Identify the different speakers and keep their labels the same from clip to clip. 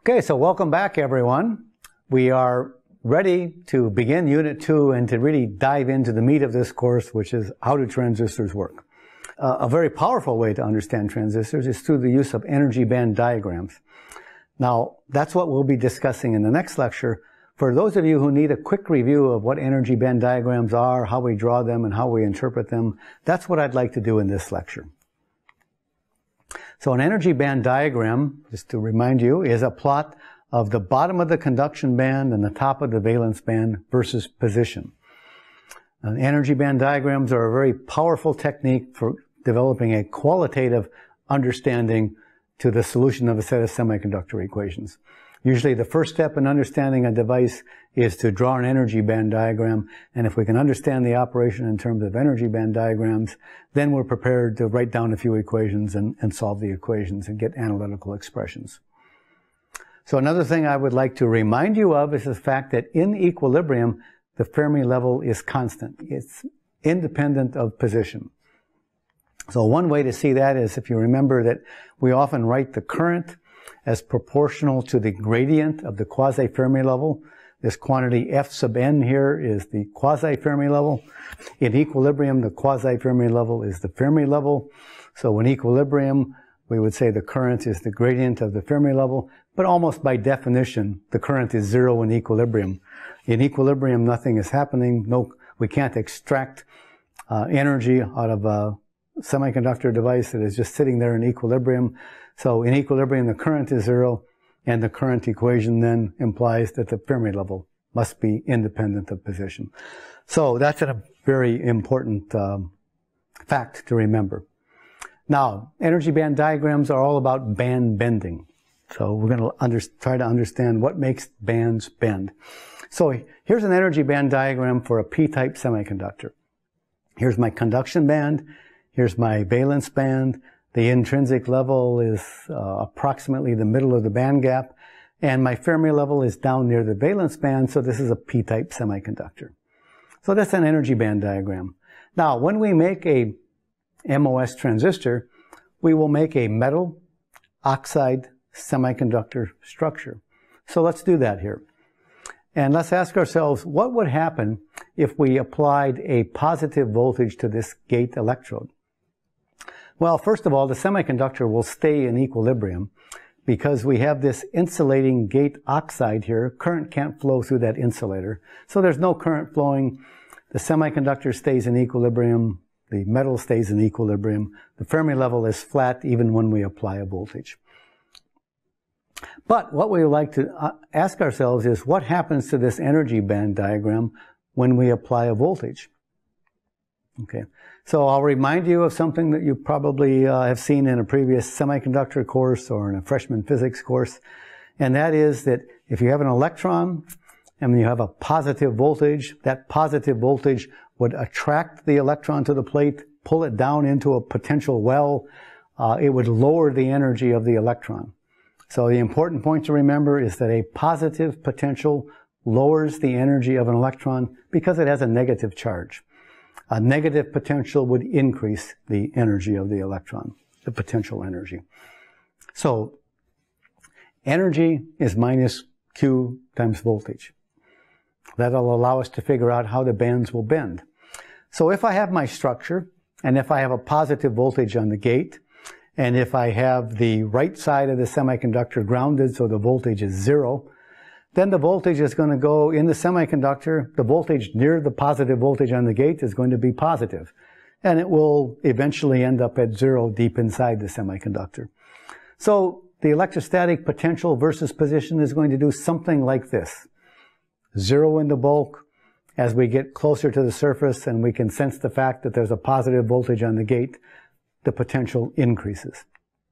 Speaker 1: Okay, so welcome back, everyone. We are ready to begin Unit 2 and to really dive into the meat of this course, which is how do transistors work. A very powerful way to understand transistors is through the use of energy band diagrams. Now, that's what we'll be discussing in the next lecture. For those of you who need a quick review of what energy band diagrams are, how we draw them, and how we interpret them, that's what I'd like to do in this lecture. So an energy band diagram, just to remind you, is a plot of the bottom of the conduction band and the top of the valence band versus position. And energy band diagrams are a very powerful technique for developing a qualitative understanding to the solution of a set of semiconductor equations. Usually the first step in understanding a device is to draw an energy band diagram, and if we can understand the operation in terms of energy band diagrams, then we're prepared to write down a few equations and solve the equations and get analytical expressions. So another thing I would like to remind you of is the fact that in equilibrium, the Fermi level is constant. It's independent of position. So one way to see that is if you remember that we often write the current as proportional to the gradient of the quasi-Fermi level. This quantity F sub n here is the quasi-Fermi level. In equilibrium, the quasi-Fermi level is the Fermi level. So in equilibrium, we would say the current is the gradient of the Fermi level, but almost by definition, the current is zero in equilibrium. In equilibrium, nothing is happening. We can't extract energy out of a semiconductor device that is just sitting there in equilibrium. So in equilibrium, the current is zero, and the current equation then implies that the Fermi level must be independent of position. So that's a very important fact to remember. Now, energy band diagrams are all about band bending. So we're going to try to understand what makes bands bend. So here's an energy band diagram for a p-type semiconductor. Here's my conduction band. Here's my valence band. The intrinsic level is approximately the middle of the band gap, and my Fermi level is down near the valence band, so this is a p-type semiconductor. So that's an energy band diagram. Now, when we make a MOS transistor, we will make a metal oxide semiconductor structure. So let's do that here. And let's ask ourselves, what would happen if we applied a positive voltage to this gate electrode? Well, first of all, the semiconductor will stay in equilibrium because we have this insulating gate oxide here. Current can't flow through that insulator. So there's no current flowing. The semiconductor stays in equilibrium. The metal stays in equilibrium. The Fermi level is flat even when we apply a voltage. But what we would like to ask ourselves is what happens to this energy band diagram when we apply a voltage? Okay. So I'll remind you of something that you probably have seen in a previous semiconductor course or in a freshman physics course, and that is that if you have an electron and you have a positive voltage, that positive voltage would attract the electron to the plate, pull it down into a potential well. It would lower the energy of the electron. So the important point to remember is that a positive potential lowers the energy of an electron because it has a negative charge. A negative potential would increase the energy of the electron, the potential energy. So energy is minus Q times voltage. That'll allow us to figure out how the bands will bend. So if I have my structure, and if I have a positive voltage on the gate, and if I have the right side of the semiconductor grounded so the voltage is zero, then the voltage is going to go in the semiconductor. The voltage near the positive voltage on the gate is going to be positive. And it will eventually end up at zero deep inside the semiconductor. So the electrostatic potential versus position is going to do something like this. Zero in the bulk. As we get closer to the surface and we can sense the fact that there's a positive voltage on the gate, the potential increases.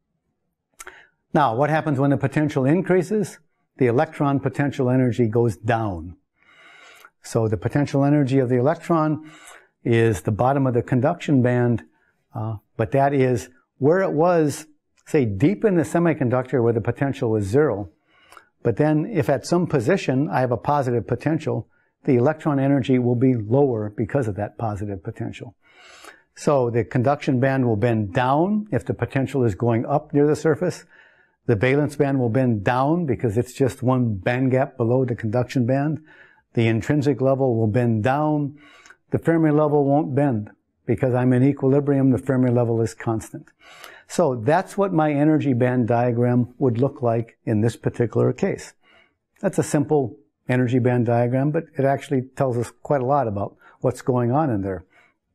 Speaker 1: Now, what happens when the potential increases? The electron potential energy goes down. So the potential energy of the electron is the bottom of the conduction band, but that is where it was, say, deep in the semiconductor where the potential was zero. But then if at some position I have a positive potential, the electron energy will be lower because of that positive potential. So the conduction band will bend down if the potential is going up near the surface. The valence band will bend down because it's just one band gap below the conduction band. The intrinsic level will bend down. The Fermi level won't bend because I'm in equilibrium. The Fermi level is constant. So that's what my energy band diagram would look like in this particular case. That's a simple energy band diagram, but it actually tells us quite a lot about what's going on in there.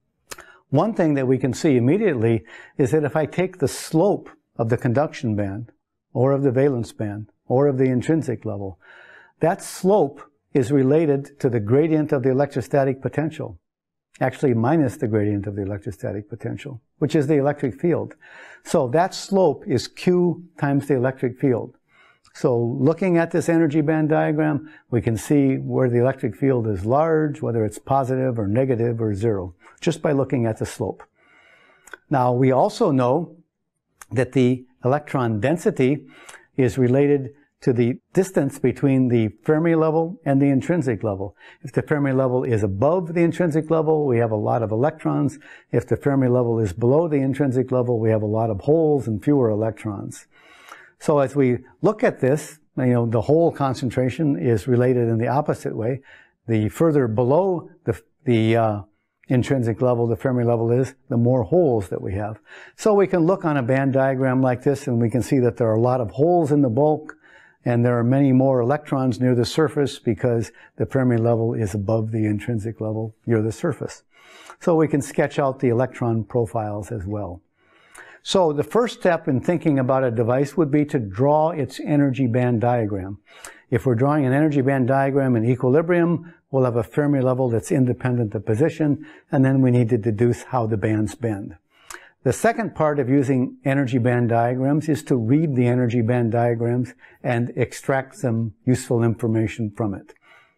Speaker 1: One thing that we can see immediately is that if I take the slope of the conduction band, or of the valence band, or of the intrinsic level, that slope is related to the gradient of the electrostatic potential, actually minus the gradient of the electrostatic potential, which is the electric field. So that slope is Q times the electric field. So looking at this energy band diagram, we can see where the electric field is large, whether it's positive or negative or zero, just by looking at the slope. Now, we also know that the electron density is related to the distance between the Fermi level and the intrinsic level. If the Fermi level is above the intrinsic level, we have a lot of electrons. If the Fermi level is below the intrinsic level, we have a lot of holes and fewer electrons. So as we look at this, the hole concentration is related in the opposite way. The further below the intrinsic level, the Fermi level is, the more holes that we have. So we can look on a band diagram like this and we can see that there are a lot of holes in the bulk and there are many more electrons near the surface because the Fermi level is above the intrinsic level near the surface. So we can sketch out the electron profiles as well. So the first step in thinking about a device would be to draw its energy band diagram. If we're drawing an energy band diagram in equilibrium, we'll have a Fermi level that's independent of position, and then we need to deduce how the bands bend. The second part of using energy band diagrams is to read the energy band diagrams and extract some useful information from it.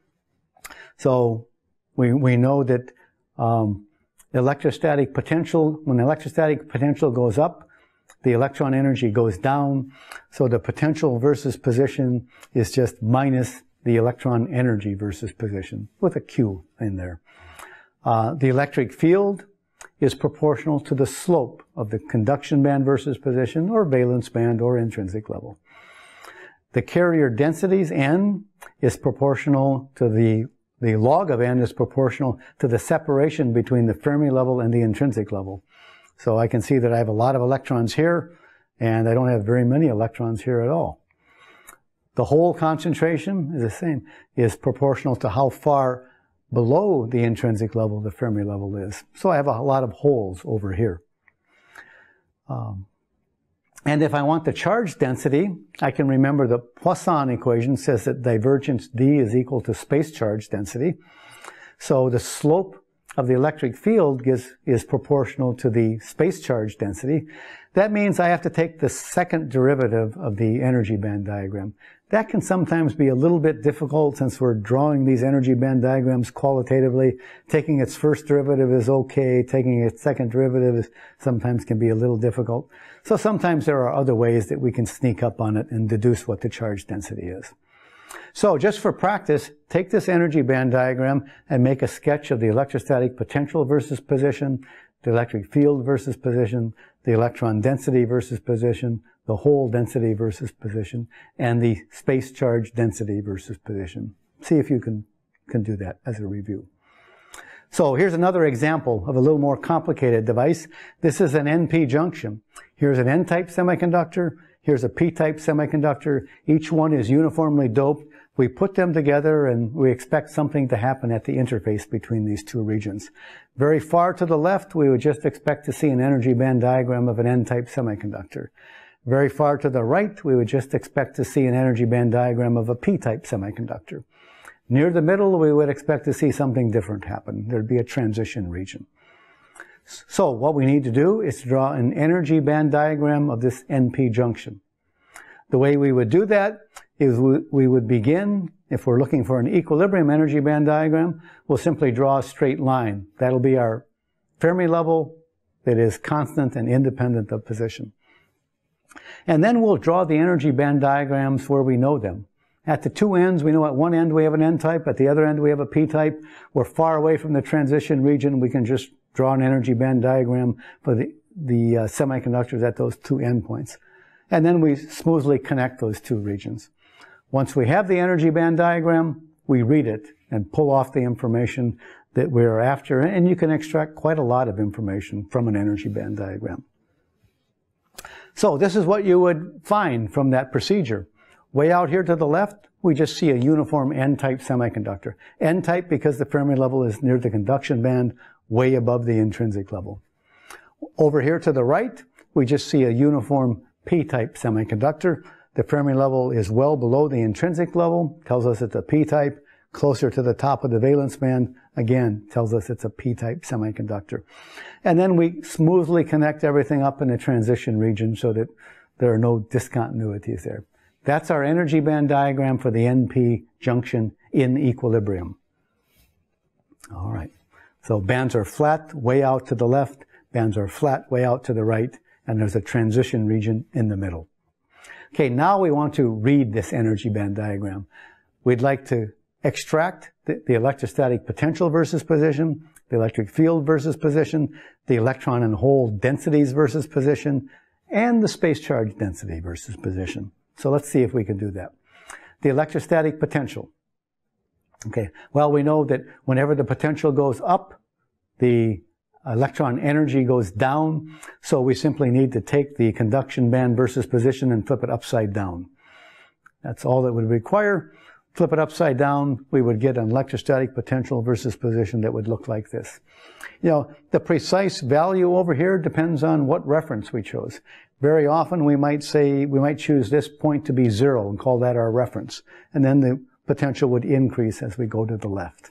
Speaker 1: So we know that electrostatic potential, when the electrostatic potential goes up, the electron energy goes down. So the potential versus position is just minus the electron energy versus position with a Q in there. The electric field is proportional to the slope of the conduction band versus position, or valence band, or intrinsic level. The carrier densities, N, is proportional to the log of N is proportional to the separation between the Fermi level and the intrinsic level. So I can see that I have a lot of electrons here, and I don't have very many electrons here at all. The hole concentration is the same, is proportional to how far below the intrinsic level the Fermi level is. So I have a lot of holes over here. And if I want the charge density, I can remember the Poisson equation says that divergence D is equal to space charge density. So the slope of the electric field is proportional to the space charge density. That means I have to take the second derivative of the energy band diagram. That can sometimes be a little bit difficult since we're drawing these energy band diagrams qualitatively. Taking its first derivative is okay. Taking its second derivative sometimes can be a little difficult. So sometimes there are other ways that we can sneak up on it and deduce what the charge density is. So just for practice, take this energy band diagram and make a sketch of the electrostatic potential versus position, the electric field versus position, the electron density versus position, the hole density versus position, and the space charge density versus position. See if you can do that as a review. So here's another example of a little more complicated device. This is an NP junction. Here's an N-type semiconductor. Here's a P-type semiconductor. Each one is uniformly doped. We put them together and we expect something to happen at the interface between these two regions. Very far to the left, we would just expect to see an energy band diagram of an N-type semiconductor. Very far to the right, we would just expect to see an energy band diagram of a P-type semiconductor. Near the middle, we would expect to see something different happen. There'd be a transition region. So what we need to do is to draw an energy band diagram of this NP junction. The way we would do that is we would begin, if we're looking for an equilibrium energy band diagram, we'll simply draw a straight line. That'll be our Fermi level that is constant and independent of position. And then we'll draw the energy band diagrams where we know them. At the two ends, we know at one end we have an N-type, at the other end we have a P-type. We're far away from the transition region. We can just draw an energy band diagram for the semiconductors at those two endpoints. and then we smoothly connect those two regions. Once we have the energy band diagram, we read it and pull off the information that we're after, and you can extract quite a lot of information from an energy band diagram. So this is what you would find from that procedure. Way out here to the left, we just see a uniform N-type semiconductor. N-type because the Fermi level is near the conduction band, way above the intrinsic level. Over here to the right, we just see a uniform P-type semiconductor. The Fermi level is well below the intrinsic level, tells us it's a P-type. Closer to the top of the valence band, again, tells us it's a P-type semiconductor. And then we smoothly connect everything up in the transition region so that there are no discontinuities there. That's our energy band diagram for the NP junction in equilibrium. All right. So bands are flat way out to the left, bands are flat way out to the right, and there's a transition region in the middle. Okay, now we want to read this energy band diagram. We'd like to extract the electrostatic potential versus position, the electric field versus position, the electron and hole densities versus position, and the space charge density versus position. So let's see if we can do that. The electrostatic potential. Okay, well, we know that whenever the potential goes up, the electron energy goes down, so we simply need to take the conduction band versus position and flip it upside down. That's all that would require. Flip it upside down, we would get an electrostatic potential versus position that would look like this. You know, the precise value over here depends on what reference we chose. Very often we might choose this point to be 0 and call that our reference. And then the potential would increase as we go to the left.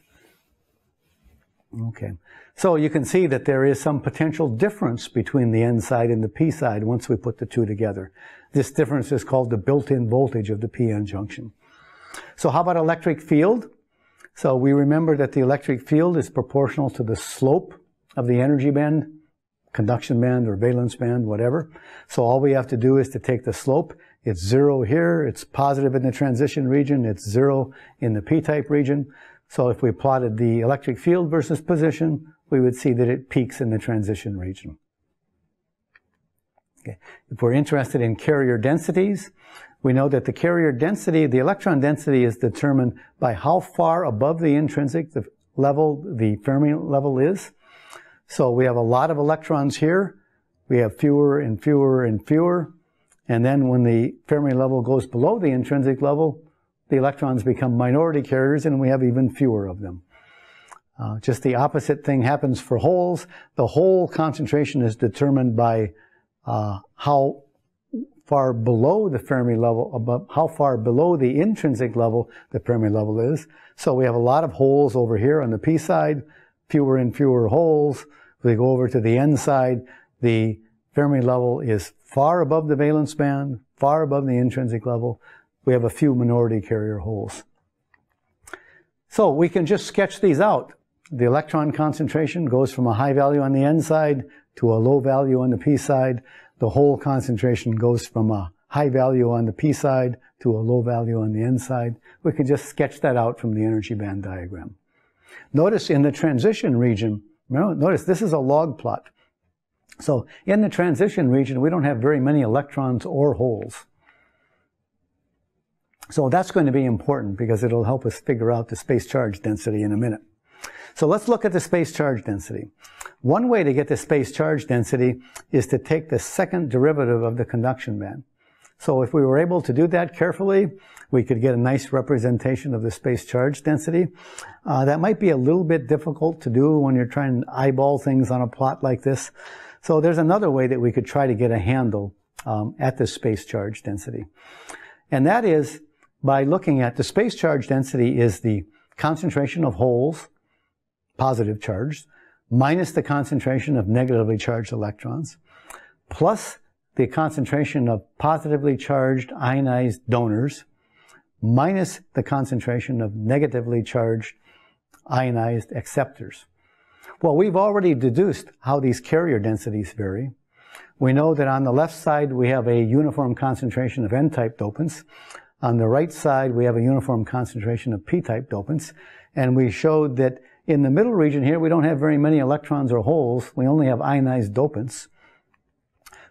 Speaker 1: Okay. So you can see that there is some potential difference between the N side and the P side once we put the two together. This difference is called the built-in voltage of the PN junction. So how about electric field? So we remember that the electric field is proportional to the slope of the energy band, conduction band or valence band, whatever. So all we have to do is to take the slope. It's 0 here, it's positive in the transition region, it's 0 in the P-type region. So if we plotted the electric field versus position, we would see that it peaks in the transition region. Okay. If we're interested in carrier densities, we know that the carrier density, the electron density, is determined by how far above the intrinsic level the Fermi level is. So we have a lot of electrons here. We have fewer and fewer and fewer. And then when the Fermi level goes below the intrinsic level, the electrons become minority carriers and we have even fewer of them. Just the opposite thing happens for holes. The hole concentration is determined by how far below the Fermi level, how far below the intrinsic level the Fermi level is. So we have a lot of holes over here on the P side, fewer and fewer holes. If we go over to the N side, the Fermi level is far above the valence band, far above the intrinsic level. We have a few minority carrier holes. So we can just sketch these out. The electron concentration goes from a high value on the N side to a low value on the P side. The hole concentration goes from a high value on the P side to a low value on the N side. We can just sketch that out from the energy band diagram. Notice in the transition region, notice this is a log plot. So in the transition region, we don't have very many electrons or holes. So that's going to be important because it'll help us figure out the space charge density in a minute. So let's look at the space charge density. One way to get the space charge density is to take the second derivative of the conduction band. So if we were able to do that carefully, we could get a nice representation of the space charge density. That might be a little bit difficult to do when you're trying to eyeball things on a plot like this. So there's another way that we could try to get a handle at the space charge density. And that is by looking at the space charge density is the concentration of holes, positive charged, minus the concentration of negatively charged electrons, plus the concentration of positively charged ionized donors, minus the concentration of negatively charged ionized acceptors. Well, we've already deduced how these carrier densities vary. We know that on the left side we have a uniform concentration of N-type dopants. On the right side we have a uniform concentration of P-type dopants. And we showed that in the middle region here we don't have very many electrons or holes. We only have ionized dopants.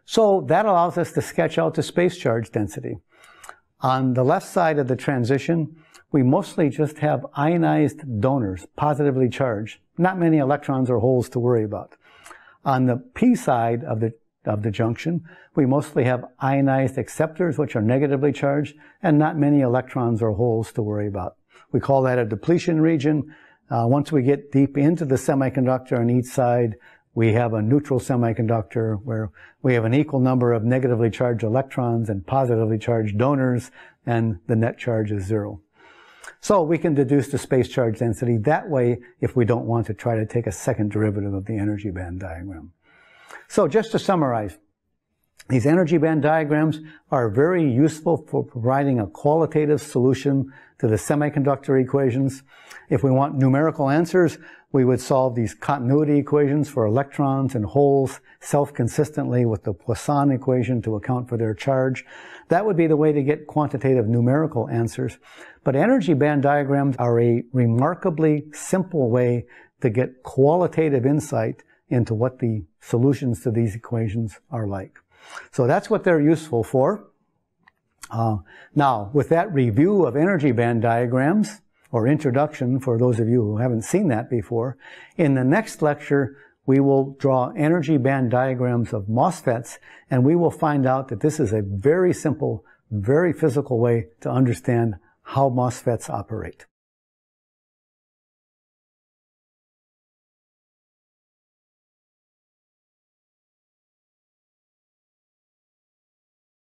Speaker 1: So that allows us to sketch out the space charge density. On the left side of the transition, we mostly just have ionized donors, positively charged. Not many electrons or holes to worry about. On the P side of the junction, we mostly have ionized acceptors, which are negatively charged, and not many electrons or holes to worry about. We call that a depletion region. Once we get deep into the semiconductor on each side, we have a neutral semiconductor where we have an equal number of negatively charged electrons and positively charged donors, and the net charge is 0. So we can deduce the space charge density that way if we don't want to try to take a second derivative of the energy band diagram. So just to summarize, these energy band diagrams are very useful for providing a qualitative solution to the semiconductor equations. If we want numerical answers, we would solve these continuity equations for electrons and holes self-consistently with the Poisson equation to account for their charge. That would be the way to get quantitative numerical answers. But energy band diagrams are a remarkably simple way to get qualitative insight into what the solutions to these equations are like. So that's what they're useful for. Now, with that review of energy band diagrams, or introduction for those of you who haven't seen that before, in the next lecture, we will draw energy band diagrams of MOSFETs, and we will find out that this is a very simple, very physical way to understand how MOSFETs operate.